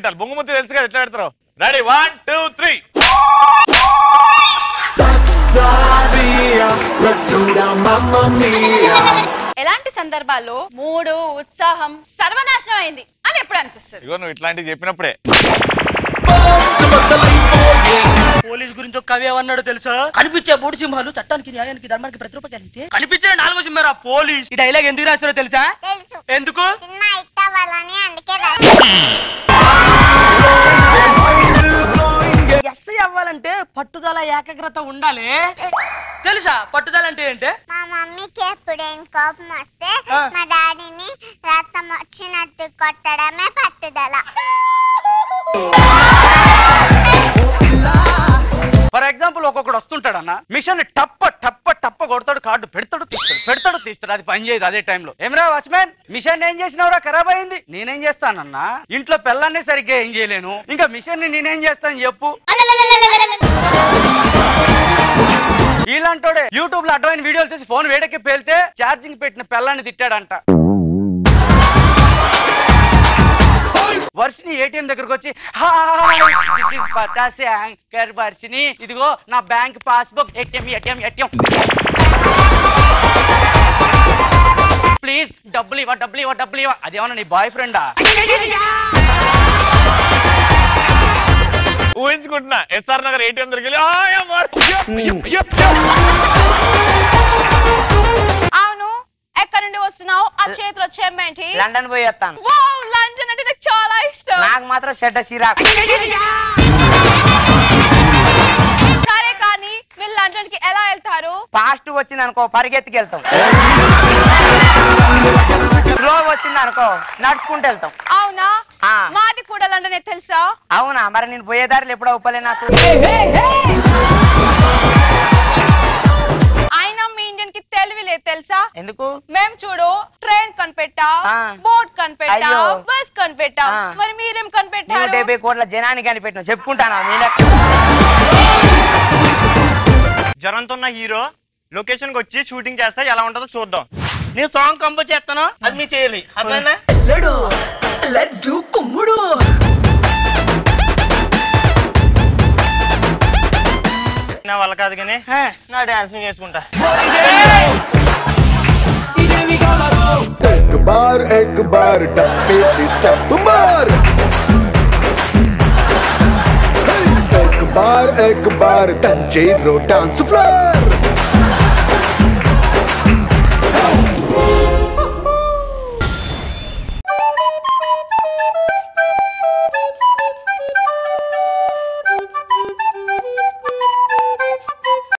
పెట్టాలి. బొంగుమూతి తెలుసు కదా ఎట్లా పెడతారు. రెడీ 1 2 3. ఎలాంటి సందర్భాల్లో మూడు ఉత్సాహం సర్వనాశనం అయింది అని ఎప్పుడు అనిపిస్తుంది? ఇగో నువ్వు ఇట్లాంటివి చెప్పినప్పుడే. పోలీస్ గురించి ఒక కవి ఏమన్నాడు తెలుసా? కనిపించే మూడు సింహాలు చట్టానికి, న్యాయానికి, ధర్మానికి ప్రతిరూపం కలిగితే కనిపించిన 4వ సింహరా పోలీస్. ఈ డైలాగ్ ఎందుకు రాశారో తెలుసా? ఎందుకు? ఎస్ఐ అవ్వాలంటే పట్టుదల, ఏకాగ్రత ఉండాలి. తెలుసా పట్టుదల అంటే ఏంటి? మా మమ్మీకి ఎప్పుడైనా కోపం వస్తే మా డాడీని రక్తం వచ్చినట్టు కొట్టడమే పట్టుదల. ఫర్ ఎగ్జాంపుల్ ఒక్కొక్కడు వస్తుంటాడు అన్న, మిషన్ టప్ప టప్ప టప్ప కొడతాడు, కార్డు పెడతాడు తీస్తాడు, అది పని చేయదు. అదే టైంలో ఏమరా వాచ్మెన్ మిషన్ ఏం చేసినవరా, ఖరాబ్ అయింది. నేనేం చేస్తానన్నా, ఇంట్లో పిల్లల్ని సరిగ్గా ఏం చేయలేను, ఇంకా మిషన్ ని నేనేం చేస్తాను చెప్పు. ఇలాంటోడే యూట్యూబ్ లో అడ్వైన్ వీడియోలు చూసి ఫోన్ వేడెక్కి పేలితే ఛార్జింగ్ పెట్టిన పిల్లాన్ని తిట్టాడంట. వర్షిని ఏటీఎం దగ్గరకు వచ్చి వర్షిని ఇదిగో నా బ్యాంక్ పాస్బుక్, ఏటీఎం ప్లీజ్ డబ్బులు ఇవ్వ. అదేమన్నా నీ బాయ్ ఫ్రెండా? ఊహించుకుంటున్నా ఎస్ఆర్ నగర్ ఏటీఎం దగ్గరికి. అవును, ఎక్కడి నుండి వస్తున్నావు? ఆ చేతిలో చెమ్మేంటి? లండన్ పోయి వస్తాను. లండన్ అంటే నాకు చాలా ఇష్టం. నాకు మాత్రం చెడ్డ చిరాకు. సరే కానీ మీరు లండన్ కి ఎలా వెళ్తారు? ఫాస్ట్ వచ్చింది అనుకో పరిగెత్తికి వెళ్తాం, స్లో వచ్చింది అనుకో నడుచుకుంటూ వెళ్తాం. అవునా? మాది కూడా లండన్ తెలుసా? అవునా? మరి నేను పోయేదారులు ఎప్పుడో ఒప్పలే నాకు. అయినా మీ ఇండియన్ కి తెలివి లేదు తెలుసా? ఎందుకు? మేము చూడు ట్రైన్ కనిపెట్టాం, బోట్ కనిపెట్టాం, బస్ కనిపెట్టాం, మరి మీరేం కనిపెట్టారు? 170 కోట్ల జనానికి కనిపెట్టిన చెప్పుకుంటానా మీరే? జ్వరంతో ఉన్న హీరో లొకేషన్ కి వచ్చి షూటింగ్ చేస్తా ఎలా ఉంటుందో చూద్దాం. నేను సాంగ్ కంపోజ్ చేస్తాను, అది మీరు చేయాలి. అర్థమైందా? లెట్స్ డు కుమ్ముడు. నా వల్ల కాదు కానీ నా డాన్స్ చేసుకుంటా. एक बार डब्बे से स्टेप मार, एक बार तंजीरो डांस फ्लोर.